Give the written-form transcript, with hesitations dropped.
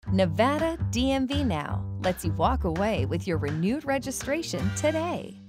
Nevada DMV Now lets you walk away with your renewed registration today.